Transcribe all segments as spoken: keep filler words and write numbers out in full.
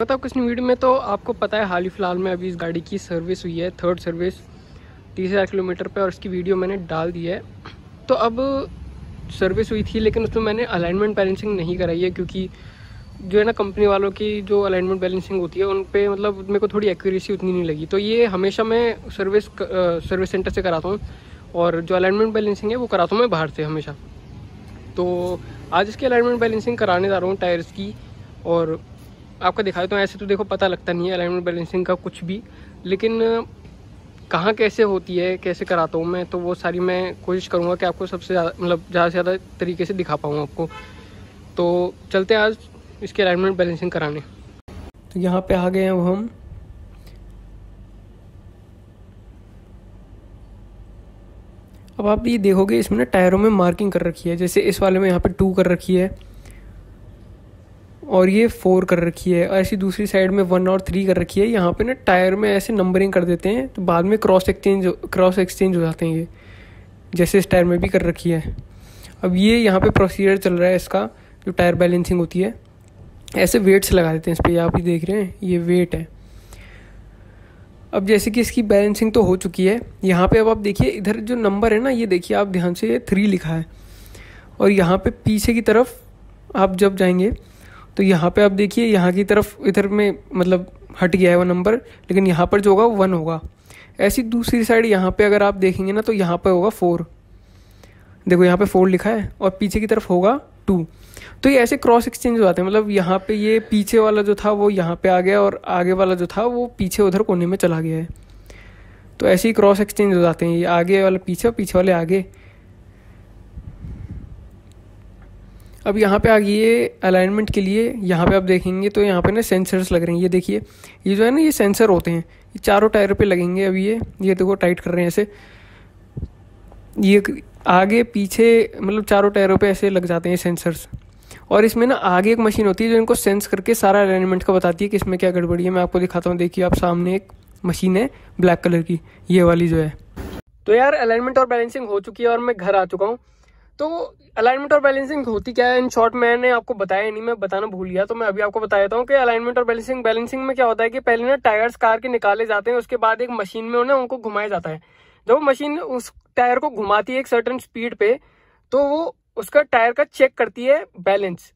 पता कुछ नहीं वीडियो में। तो आपको पता है हाल ही फिलहाल में अभी इस गाड़ी की सर्विस हुई है, थर्ड सर्विस तीस हज़ार किलोमीटर पे, और इसकी वीडियो मैंने डाल दी है। तो अब सर्विस हुई थी लेकिन उसमें मैंने अलाइनमेंट बैलेंसिंग नहीं कराई है, क्योंकि जो है ना कंपनी वालों की जो अलाइनमेंट बैलेंसिंग होती है उन पे मतलब मेरे को थोड़ी एक्यूरेसी उतनी नहीं लगी। तो ये हमेशा मैं सर्विस सर्विस सेंटर से कराता हूँ, और जो अलाइनमेंट बैलेंसिंग है वो कराता हूँ मैं बाहर से हमेशा। तो आज इसकी अलाइनमेंट बैलेंसिंग कराने जा रहा हूँ टायर्स की, और आपको दिखाया तो ऐसे तो देखो पता लगता नहीं है अलाइनमेंट बैलेंसिंग का कुछ भी, लेकिन कहाँ कैसे होती है, कैसे कराता हूँ मैं, तो वो सारी मैं कोशिश करूँगा कि आपको सबसे ज़्यादा मतलब ज़्यादा से ज़्यादा तरीके से दिखा पाऊँ आपको। तो चलते हैं आज इसके अलाइनमेंट बैलेंसिंग कराने। तो यहाँ पे आ गए हैं अब हम। अब आप ये देखोगे इसमें ना टायरों में मार्किंग कर रखी है, जैसे इस वाले में यहाँ पे टू कर रखी है और ये फोर कर रखी है, और ऐसी दूसरी साइड में वन और थ्री कर रखी है। यहाँ पे ना टायर में ऐसे नंबरिंग कर देते हैं तो बाद में क्रॉस एक्सचेंज क्रॉस एक्सचेंज हो जाते हैं, ये जैसे इस टायर में भी कर रखी है। अब ये यहाँ पे प्रोसीजर चल रहा है इसका, जो टायर बैलेंसिंग होती है ऐसे वेट्स लगा देते हैं इस पर, आप ही देख रहे हैं ये वेट है। अब जैसे कि इसकी बैलेंसिंग तो हो चुकी है, यहाँ पे अब आप देखिए इधर जो नंबर है ना, ये देखिए आप ध्यान से, ये थ्री लिखा है, और यहाँ पे पीछे की तरफ आप जब जाएंगे तो यहाँ पे आप देखिए यहाँ की तरफ इधर में मतलब हट गया है वो नंबर, लेकिन यहाँ पर जो होगा वो वन होगा। ऐसी दूसरी साइड यहाँ पे अगर आप देखेंगे ना तो यहाँ पे होगा फोर, देखो यहाँ पे फोर लिखा है, और पीछे की तरफ होगा टू। तो ये ऐसे क्रॉस एक्सचेंज हो जाते हैं, मतलब यहाँ पे ये पीछे वाला जो था वो यहाँ पे आ गया, और आगे वाला जो था वो पीछे उधर कोने में चला गया है। तो ऐसे ही क्रॉस एक्सचेंज हो जाते हैं, ये आगे वाला पीछे और पीछे वाले आगे। अब यहाँ पे आ गई ये अलाइनमेंट के लिए, यहाँ पे आप देखेंगे तो यहाँ पे ना सेंसर्स लग रहे हैं, ये देखिए ये जो है ना ये सेंसर होते हैं, ये चारों टायर पे लगेंगे। अभी ये ये देखो टाइट कर रहे हैं ऐसे, ये आगे पीछे मतलब चारों टायरों पे ऐसे लग जाते हैं सेंसर्स। और इसमें ना आगे एक मशीन होती है जो इनको सेंस करके सारा अलाइनमेंट का बताती है कि इसमें क्या गड़बड़ी है। मैं आपको दिखाता हूँ, देखिए आप सामने एक मशीन है ब्लैक कलर की, ये वाली जो है। तो यार अलाइनमेंट और बैलेंसिंग हो चुकी है और मैं घर आ चुका हूँ। तो अलाइनमेंट और बैलेंसिंग होती क्या है, इन शॉर्ट मैंने आपको बताया नहीं, मैं बताना भूल गया, तो मैं अभी आपको बता देता हूँ कि अलाइनमेंट और बैलेंसिंग बैलेंसिंग में क्या होता है कि पहले ना टायर्स कार के निकाले जाते हैं, उसके बाद एक मशीन में ना उनको घुमाया जाता है। जब मशीन उस टायर को घुमाती है एक सर्टेन स्पीड पे, तो वो उसका टायर का चेक करती है बैलेंस।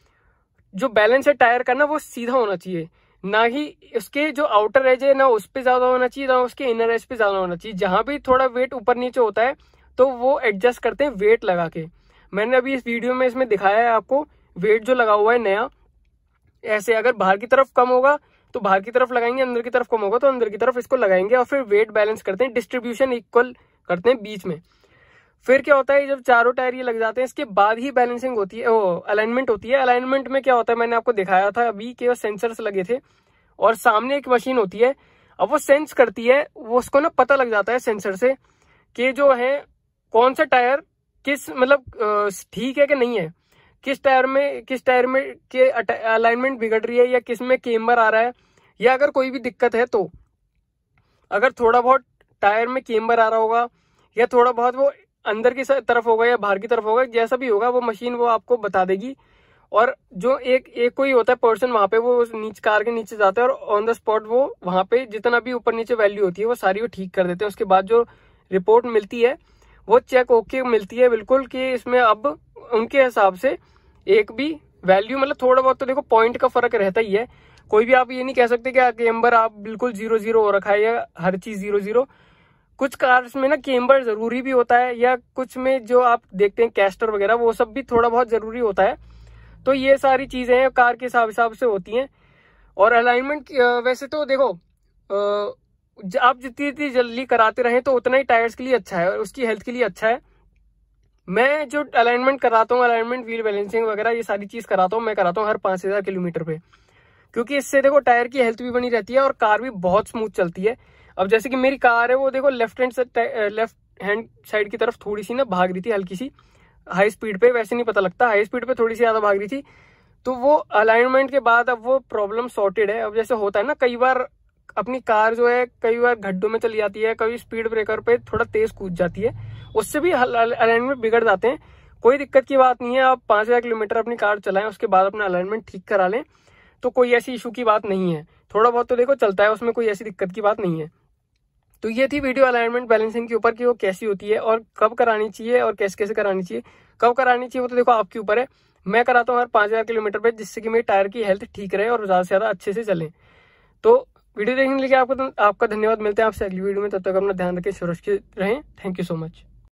जो बैलेंस है टायर का ना वो सीधा होना चाहिए, ना ही उसके जो आउटर एज है ना उस पे ज्यादा होना चाहिए, ना उसके इनर एज पे ज्यादा होना चाहिए। जहां भी थोड़ा वेट ऊपर नीचे होता है तो वो एडजस्ट करते हैं वेट लगा के। मैंने अभी इस वीडियो में इसमें दिखाया है आपको वेट जो लगा हुआ है नया, ऐसे अगर बाहर की तरफ कम होगा तो बाहर की तरफ लगाएंगे, अंदर की तरफ कम होगा तो अंदर की तरफ इसको लगाएंगे, और फिर वेट बैलेंस करते हैं, डिस्ट्रीब्यूशन इक्वल करते हैं बीच में। फिर क्या होता है, जब चारों टायर ये लग जाते हैं इसके बाद ही बैलेंसिंग होती है, ओ अलाइनमेंट होती है। अलाइनमेंट में क्या होता है, मैंने आपको दिखाया था अभी कि वो सेंसर्स लगे थे और सामने एक मशीन होती है। अब वो सेंस करती है, वो उसको ना पता लग जाता है सेंसर से कि जो है कौन सा टायर किस मतलब ठीक है कि नहीं है, किस टायर में किस टायर में के अलाइनमेंट बिगड़ रही है, या किस में केम्बर आ रहा है, या अगर कोई भी दिक्कत है। तो अगर थोड़ा बहुत टायर में केम्बर आ रहा होगा, या थोड़ा बहुत वो अंदर की तरफ होगा या बाहर की तरफ होगा, जैसा भी होगा वो मशीन वो आपको बता देगी। और जो एक एक कोई होता है पर्सन वहां पे, वो नीचे कार के नीचे जाता है और ऑन द स्पॉट वो वहां पे जितना भी ऊपर नीचे वैल्यू होती है वो सारी वो ठीक कर देते हैं। उसके बाद जो रिपोर्ट मिलती है वो चेक ओके मिलती है बिल्कुल, कि इसमें अब उनके हिसाब से एक भी वैल्यू मतलब थोड़ा बहुत तो देखो पॉइंट का फर्क रहता ही है। कोई भी आप ये नहीं कह सकते कि केम्बर आप बिल्कुल जीरो जीरो हो रखा है या हर चीज जीरो जीरो। कुछ कार्स में ना केम्बर जरूरी भी होता है, या कुछ में जो आप देखते हैं कैस्टर वगैरह वो सब भी थोड़ा बहुत जरूरी होता है। तो ये सारी चीजें हैं कार के हिसाब हिसाब से होती हैं। और अलाइनमेंट वैसे तो देखो आप जितनी जितनी जल्दी कराते रहें तो उतना ही टायर्स के लिए अच्छा है और उसकी हेल्थ के लिए अच्छा है। मैं जो अलाइनमेंट कराता हूँ, अलाइनमेंट व्हील बैलेंसिंग वगैरह ये सारी चीज कराता हूँ, मैं कराता हूँ हर पांच हजार किलोमीटर पे, क्योंकि इससे देखो टायर की हेल्थ भी बनी रहती है और कार भी बहुत स्मूथ चलती है। अब जैसे कि मेरी कार है वो देखो left hand left hand side की तरफ थोड़ी सी ना भाग रही थी हल्की सी हाई स्पीड पे, वैसे नहीं पता लगता, हाई स्पीड पे थोड़ी सी ज्यादा भाग रही थी। तो वो अलाइनमेंट के बाद अब वो प्रॉब्लम सॉर्टेड है। अब जैसे होता है ना कई बार अपनी कार जो है कई बार गड्ढों में चली जाती है, कभी स्पीड ब्रेकर पे थोड़ा तेज कूद जाती है, उससे भी अलाइनमेंट बिगड़ जाते हैं। कोई दिक्कत की बात नहीं है, आप पांच हजार किलोमीटर अपनी कार चलाएं उसके बाद अपना अलाइनमेंट ठीक करा लें तो कोई ऐसी इशू की बात नहीं है। थोड़ा बहुत तो देखो चलता है, उसमें कोई ऐसी दिक्कत की बात नहीं है। तो ये थी वीडियो अलाइनमेंट बैलेंसिंग के ऊपर कि वो कैसी होती है और कब करानी चाहिए और कैसे कैसे करानी चाहिए। कब करानी चाहिए वो तो देखो आपके ऊपर है। मैं कराता हूँ हर पाँच हजार किलोमीटर पे, जिससे कि मेरे टायर की हेल्थ ठीक रहे और ज्यादा से ज्यादा अच्छे से चले। तो वीडियो देखने के लिए आपको आपका धन्यवाद। मिलते हैं आपसे अगली वीडियो में, तब तक अपना ध्यान रखें, सुरक्षित रहें। Thank you so much.